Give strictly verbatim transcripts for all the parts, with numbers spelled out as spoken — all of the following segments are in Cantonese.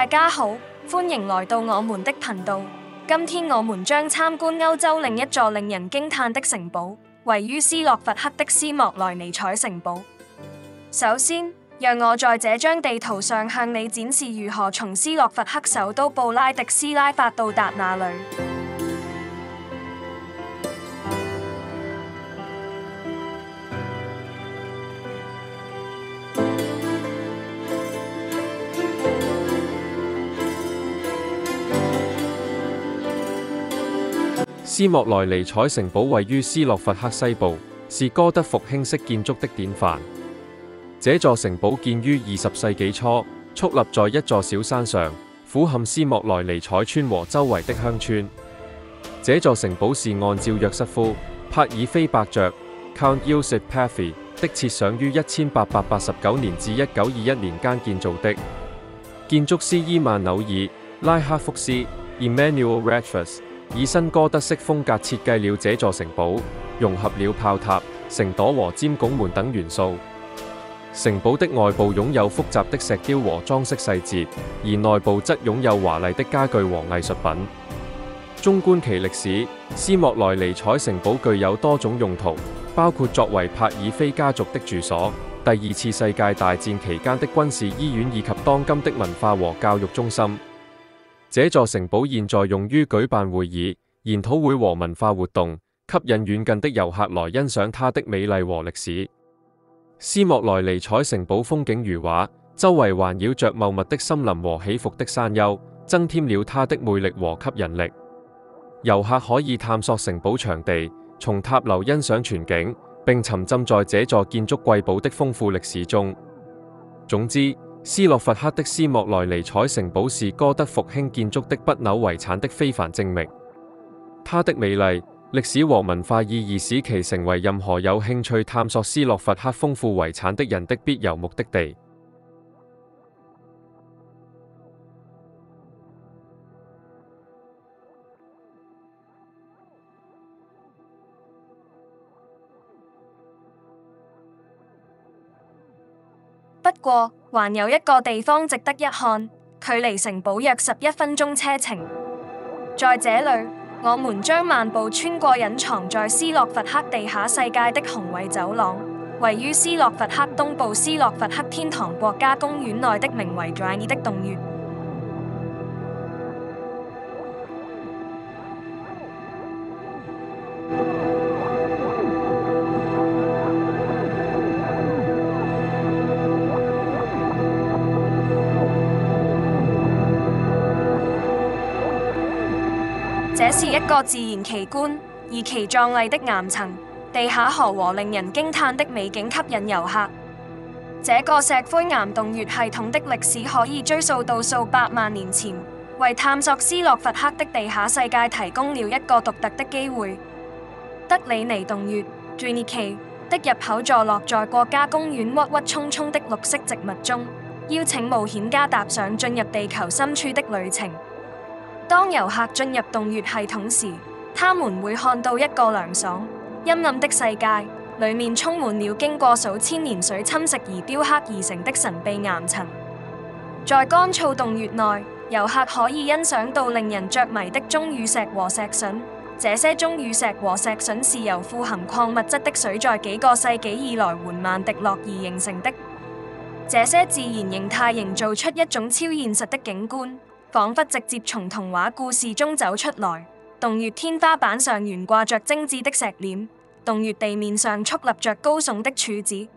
大家好，歡迎來到我們的頻道。今天我們將參觀歐洲另一座令人驚嘆的城堡，位於斯洛伐克的斯莫萊尼采城堡。首先，讓我在這張地圖上向你展示如何從斯洛伐克首都布拉迪斯拉發到達那裡。 斯莫萊尼采城堡位於斯洛伐克西部，是哥德復興式建築的典範。這座城堡建於二十世紀初，矗立在一座小山上，俯瞰斯莫萊尼采村和周圍的鄉村。這座城堡是按照約瑟夫·帕爾菲伯爵 （Count Joseph Paffi） 的設想於一千八百八十九年至一九二一年間建造的。建築師伊曼紐爾·拉克福斯 （Emmanuel Raffles）以新哥德式風格設計了這座城堡，融合了炮塔、城墻和尖拱門等元素。城堡的外部擁有複雜的石雕和裝飾細節，而內部則擁有華麗的家具和藝術品。縱觀其歷史，斯莫萊尼采城堡具有多種用途，包括作為帕爾菲家族的住所、第二次世界大戰期間的軍事醫院以及當今的文化和教育中心。這座城堡現在用於舉辦會議、研討會和文化活動，吸引遠近的遊客來欣賞它的美麗和歷史。斯莫萊尼采城堡風景如畫，周圍環繞着茂密的森林和起伏的山丘，增添了它的魅力和吸引力。遊客可以探索城堡場地，從塔樓欣賞全景，並沉浸在這座建築瑰寶的豐富歷史中。總之，斯洛伐克的斯莫萊尼采城堡是哥德復興建築的不朽遺產的非凡證明。它的美麗、歷史和文化意義使其成為任何有興趣探索斯洛伐克豐富遺產的人的必遊目的地。 不過，還有一個地方值得一看，距離城堡約十一分鐘車程。在這裡，我們將漫步穿過隱藏在斯洛伐克地下世界的宏偉走廊，位於斯洛伐克東部斯洛伐克天堂國家公園內的名為 Driny 的洞穴。這是一個自然奇觀，而其壯麗的岩層、地下河和令人驚嘆的美景吸引遊客。這個石灰岩洞穴系統的歷史可以追溯到數百萬年前，為探索斯洛伐克的地下世界提供了一個獨特的機會。德里尼洞穴 （Driny Cave） 的入口坐落在國家公園鬱鬱蔥蔥的綠色植物中，邀請冒險家踏上進入地球深處的旅程。當遊客進入洞穴系統時，他們會看到一個涼爽、陰暗的世界，裡面充滿了經過數千年水侵蝕而雕刻而成的神秘岩層。在乾燥洞穴內，遊客可以欣賞到令人着迷的鐘乳石和石筍。這些鐘乳石和石筍是由富含礦物質的水在幾個世紀以來緩慢滴落而形成的。這些自然形態營造出一種超現實的景觀，仿佛直接從童話故事中走出來。洞穴天花板上懸掛着精緻的石臉，洞穴地面上矗立着高聳的柱子。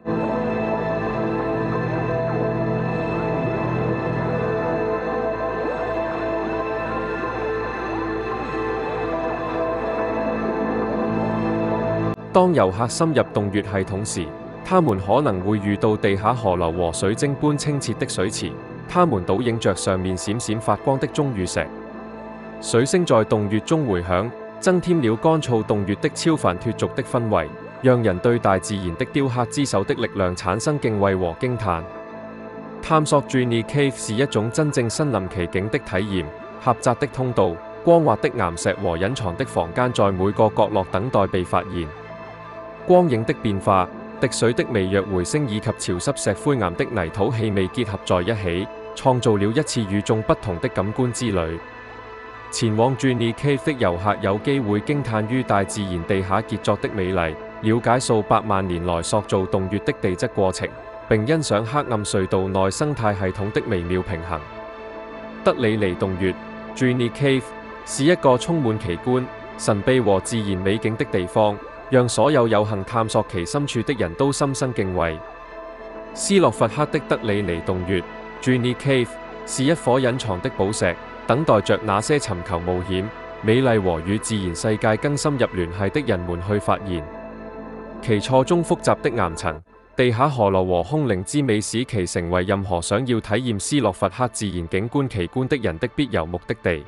當遊客深入洞穴系統時，他們可能會遇到地下河流和水晶般清澈的水池。它們倒映着上面閃閃發光的鐘乳石，水聲在洞穴中回響，增添了乾燥洞穴的超凡脫俗的氛圍，讓人對大自然的雕刻之手的力量產生敬畏和驚嘆。探索 Driny Cave 是一種真正身臨其境的體驗，狹窄的通道、光滑的岩石和隱藏的房間在每個角落等待被發現。光影的變化、滴水的微弱回聲以及潮濕石灰岩的泥土氣味結合在一起， 創造了一次與眾不同的感官之旅。前往 Journey Cave 的遊客有機會驚嘆於大自然地下傑作的美麗，了解數百萬年來塑造洞穴的地質過程，並欣賞黑暗隧道內生態系統的微妙平衡。德里尼洞穴 Journey Cave 是一個充滿奇觀、神秘和自然美景的地方，讓所有有幸探索其深處的人都心生敬畏。斯洛伐克的德里尼洞穴 Journey Cave 是一顆隱藏的寶石，等待着那些尋求冒險、美麗和與自然世界更深入聯繫的人們去發現。其錯綜複雜的岩層、地下河流和空靈之美使其成為任何想要體驗斯洛伐克自然景觀奇觀的人的必遊目的地。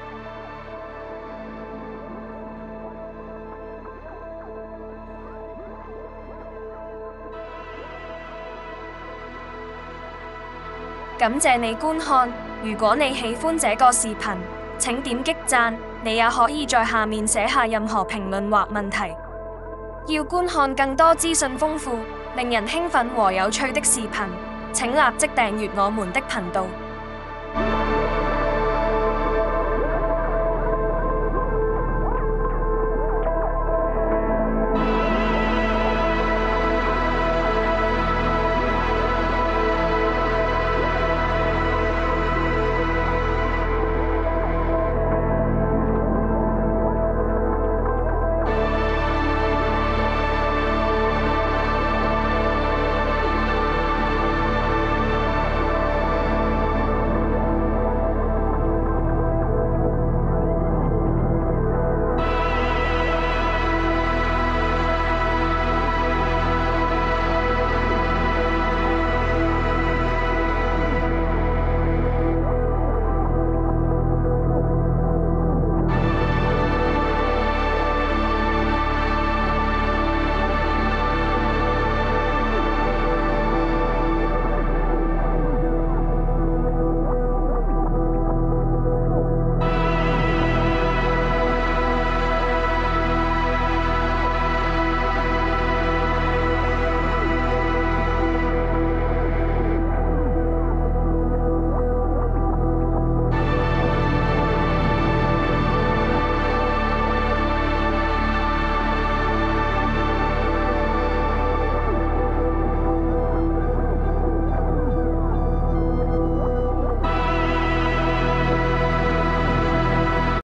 感謝你觀看，如果你喜歡這個視頻，請點擊讚，你也可以在下面寫下任何評論或問題。要觀看更多資訊豐富、令人興奮和有趣的視頻，請立即訂閱我們的頻道。